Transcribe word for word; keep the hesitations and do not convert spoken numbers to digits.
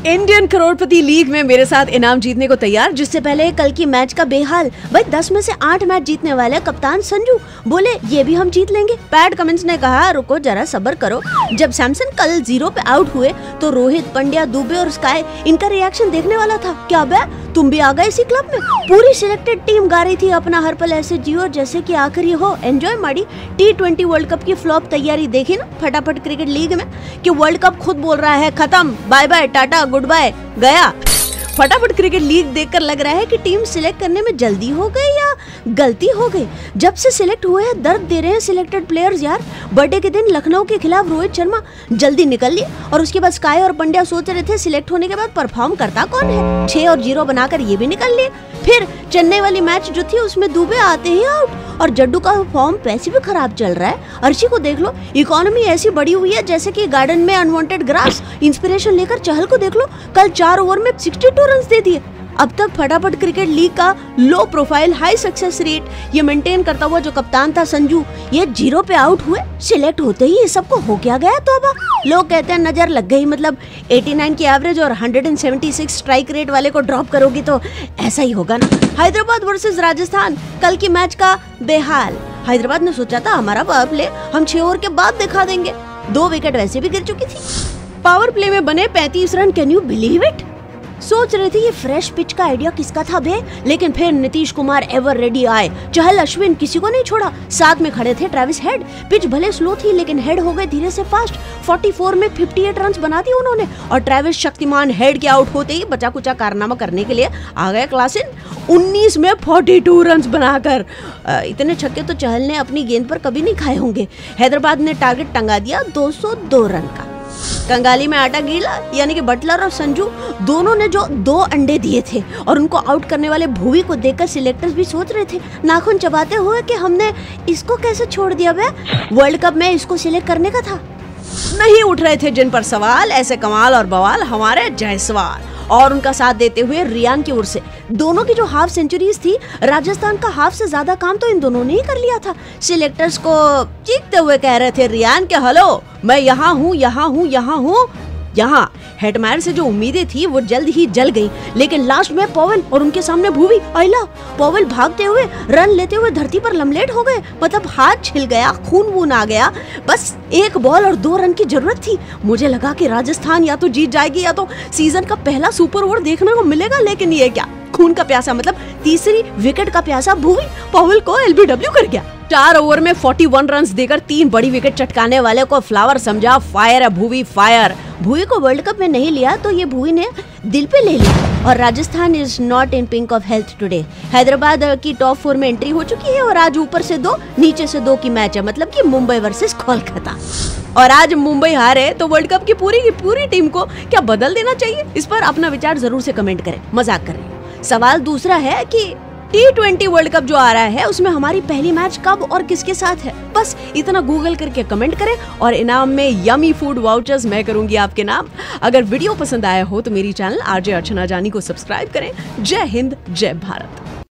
Indian करोड़पति league में मेरे साथ इनाम जीतने को तैयार। जिससे पहले कल की मैच का बेहाल, भाई दस में से आठ मैच जीतने वाले कप्तान संजू बोले ये भी हम जीत लेंगे। पैट कमिंस ने कहा रुको जरा सब्र करो। जब सैमसन कल जीरो पे आउट हुए तो रोहित, पंड्या, दुबे और स्काई इनका रिएक्शन देखने वाला था। क्या बे तुम भी आ गए इसी क्लब में? पूरी सिलेक्टेड टीम गा रही थी अपना हर पल ऐसे जियो जैसे कि आखिरी हो। एंजॉय माड़ी। टी ट्वेंटी वर्ल्ड कप की फ्लॉप तैयारी देखी ना फटाफट क्रिकेट लीग में कि वर्ल्ड कप खुद बोल रहा है खत्म, bye bye, tata, goodbye, गया। फटाफट क्रिकेट लीग देखकर लग रहा है कि टीम सिलेक्ट करने में जल्दी हो गई या गलती हो गई। जब से सिलेक्ट हुए हैं दर्द दे रहे हैं सिलेक्टेड प्लेयर्स यार। बर्थडे के दिन लखनऊ के खिलाफ रोहित शर्मा जल्दी निकल लिए और उसके बाद स्काई और पंड्या सोच रहे थे सिलेक्ट होने के बाद परफॉर्म करता कौन है। छह और जीरो बनाकर ये भी निकल लिए। फिर चेन्नई वाली मैच जो थी उसमें दुबे आते ही आउट और जड्डू का फॉर्म वैसे भी खराब चल रहा है। अर्शी को देख लो, इकोनॉमी ऐसी बड़ी हुई है जैसे कि गार्डन में अनवांटेड ग्रास। इंस्पिरेशन लेकर चहल को देख लो, कल चार ओवर में बासठ रन दे दिए। अब तक फटाफट क्रिकेट लीग का low profile high success rate ये मेंटेन करता हुआ जो कप्तान था संजू, ये जीरो पे आउट हुए। सिलेक्ट होते ही ये सबको हो क्या गया तो अब लोग कहते हैं नजर लग गई, मतलब नवासी की एवरेज और एक सौ छिहत्तर स्ट्राइक रेट वाले को ड्रॉप करोगी तो ऐसा ही होगा ना। हैदराबाद वर्सेस राजस्थान कल की मैच का बेहाल। हैदराबाद ने सोचा था हमारा पावर प्ले हम छह ओवर के बाद दिखा देंगे। दो विकेट वैसे भी गिर चुकी थी। पावर प्ले में बने पैंतीस रन, कैन यू बिलीव इट। सोच रहे थे ये फ्रेश पिच का आइडिया किसका था बे, लेकिन फिर नीतीश कुमार एवर रेडी आए। चहल, अश्विन किसी को नहीं छोड़ा। साथ में खड़े थे ट्रेविस हेड। पिच भले स्लो थी लेकिन हेड हो गए धीरे से फास्ट। चौवालीस में अट्ठावन रन बना दिए उन्होंने और ट्रेविस शक्तिमान हेड के आउट होते ही बचा कुचा कारनामा करने के लिए आ गए क्लास इन। उन्नीस में बयालीस रन बनाकर इतने छक्के तो चहल ने अपनी गेंद पर कभी नहीं खाए होंगे। हैदराबाद ने टारगेट टंगा दिया दो सौ दो रन का। कंगाली में आटा गीला, यानी कि बटलर और संजू दोनों ने जो दो अंडे दिए थे और उनको आउट करने वाले भुवी को देखकर सिलेक्टर्स भी सोच रहे थे नाखून चबाते हुए कि हमने इसको कैसे छोड़ दिया बे, वर्ल्ड कप में इसको सिलेक्ट करने का था। नहीं उठ रहे थे जिन पर सवाल, ऐसे कमाल और बवाल हमारे जायसवाल और उनका साथ देते हुए रियान की ओर से। दोनों की जो हाफ सेंचुरीज थी, राजस्थान का हाफ से ज्यादा काम तो इन दोनों ने ही कर लिया था। सिलेक्टर्स को चीखते हुए कह रहे थे रियान के हेलो, मैं यहाँ हूँ, यहाँ हूँ, यहाँ हूँ, यहाँ। हेटमायर से जो उम्मीदें थी वो जल्द ही जल गई, लेकिन लास्ट में पॉवेल और उनके सामने भुवी। अला पॉवेल भागते हुए रन लेते हुए धरती पर लमलेट हो गए, मतलब हाथ छिल गया, खून वून आ गया। बस एक बॉल और दो रन की जरूरत थी। मुझे लगा कि राजस्थान या तो जीत जाएगी या तो सीजन का पहला सुपर ओवर देखने को मिलेगा, लेकिन ये क्या, खून का प्यासा, मतलब तीसरी विकेट का प्यासा भुवी पॉवेल को एल बी डब्ल्यू कर गया। चार ओवर में इकतालीस रन देकर तीन बड़ी विकेट चटकाने वाले को फ्लावर समझा। फायर है भुवी, फायर। भुवी को वर्ल्ड कप में नहीं लिया तो ये भुवी ने दिल पे ले लिया। और Rajasthan is not in pink of health today. Hyderabad की टॉप फोर में एंट्री हो चुकी है और आज ऊपर से दो नीचे से दो की मैच है, मतलब कि मुंबई वर्सेस कोलकाता। और आज मुंबई हारे तो वर्ल्ड कप की पूरी की पूरी टीम को क्या बदल देना चाहिए? इस पर अपना विचार जरूर से कमेंट करें। मजाक कर रही हूँ। सवाल दूसरा है कि टी ट्वेंटी वर्ल्ड कप जो आ रहा है उसमें हमारी पहली मैच कब और किसके साथ है? बस इतना गूगल करके कमेंट करें और इनाम में यमी फूड वाउचर्स मैं करूंगी आपके नाम। अगर वीडियो पसंद आया हो तो मेरी चैनल आरजे अर्चना जानी को सब्सक्राइब करें। जय हिंद, जय भारत।